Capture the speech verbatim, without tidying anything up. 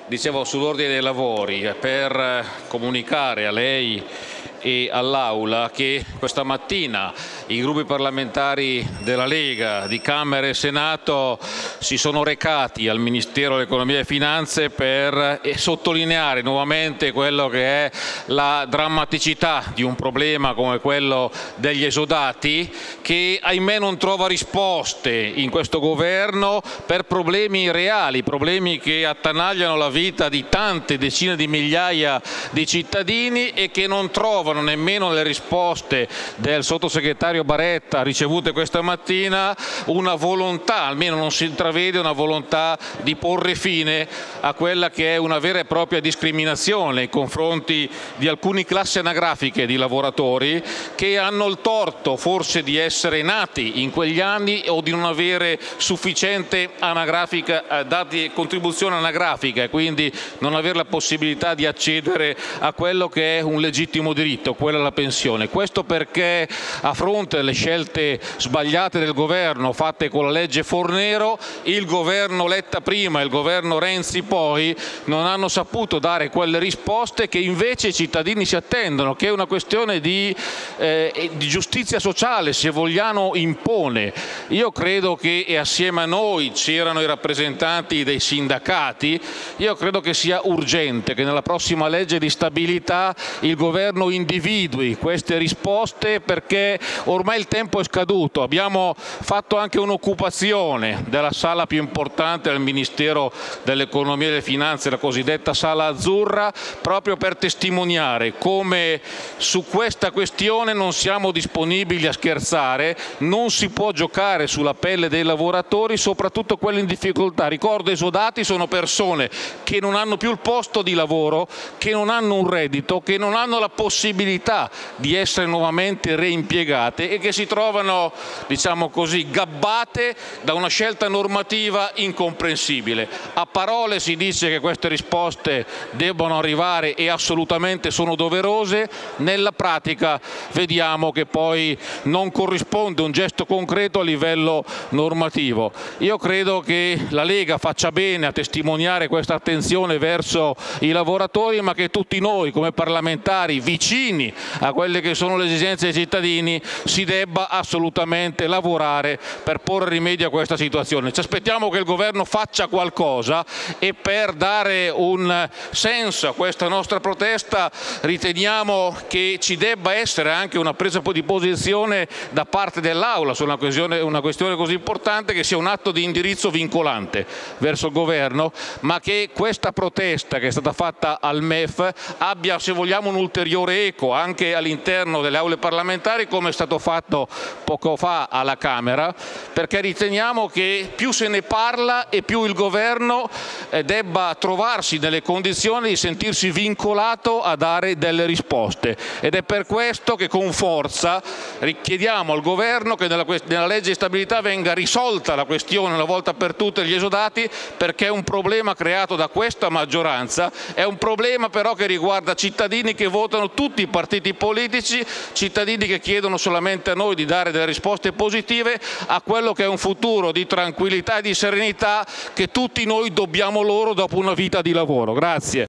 Dicevo sull'ordine dei lavori per comunicare a lei e all'Aula che questa mattina i gruppi parlamentari della Lega di Camera e Senato si sono recati al Ministero dell'Economia e Finanze per sottolineare nuovamente quello che è la drammaticità di un problema come quello degli esodati, che ahimè non trova risposte in questo governo per problemi reali, problemi che attanagliano la vita di tante decine di migliaia di cittadini e che non trovano nemmeno le risposte del sottosegretario Baretta ricevute questa mattina una volontà, almeno non si intravede una volontà di porre fine a quella che è una vera e propria discriminazione nei confronti di alcune classi anagrafiche di lavoratori che hanno il torto forse di essere nati in quegli anni o di non avere sufficiente anagrafica, dati contribuzione anagrafica e quindi non avere la possibilità di accedere a quello che è un legittimo diritto, quella alla pensione. Questo perché a fronte delle scelte sbagliate del governo fatte con la legge Fornero, il governo Letta prima e il governo Renzi poi non hanno saputo dare quelle risposte che invece i cittadini si attendono, che è una questione di, eh, di giustizia sociale, se vogliamo, impone. Io credo che, e assieme a noi c'erano i rappresentanti dei sindacati, io credo che sia urgente che nella prossima legge di stabilità il governo individui queste risposte, perché ormai il tempo è scaduto. Abbiamo fatto anche un'occupazione della sala più importante del Ministero dell'Economia e delle Finanze, la cosiddetta Sala Azzurra, proprio per testimoniare come su questa questione non siamo disponibili a scherzare, non si può giocare sulla pelle dei lavoratori, soprattutto quelli in difficoltà. Ricordo, esodati sono persone che non hanno più il posto di lavoro, che non hanno un reddito, che non hanno la possibilità di essere nuovamente reimpiegate e che si trovano, diciamo così, gabbate da una scelta normativa incomprensibile. A parole si dice che queste risposte debbano arrivare e assolutamente sono doverose, nella pratica vediamo che poi non corrisponde un gesto concreto a livello normativo. Io credo che la Lega faccia bene a testimoniare questa attenzione verso i lavoratori, ma che tutti noi come parlamentari vicini a quelle che sono le esigenze dei cittadini si debba assolutamente lavorare per porre rimedio a questa situazione. Ci aspettiamo che il governo faccia qualcosa e per dare un senso a questa nostra protesta riteniamo che ci debba essere anche una presa di posizione da parte dell'Aula su una questione, una questione così importante, che sia un atto di indirizzo vincolante verso il governo, ma che questa protesta che è stata fatta al M E F abbia, se vogliamo, un ulteriore eco anche all'interno delle aule parlamentari, come è stato fatto poco fa alla Camera, perché riteniamo che più se ne parla e più il governo debba trovarsi nelle condizioni di sentirsi vincolato a dare delle risposte, ed è per questo che con forza richiediamo al governo che nella, nella legge di stabilità venga risolta la questione una volta per tutte degli esodati, perché è un problema creato da questa maggioranza, è un problema però che riguarda cittadini che votano tutti i partiti politici, cittadini che chiedono solamente a noi di dare delle risposte positive a quello che è un futuro di tranquillità e di serenità che tutti noi dobbiamo loro dopo una vita di lavoro. Grazie.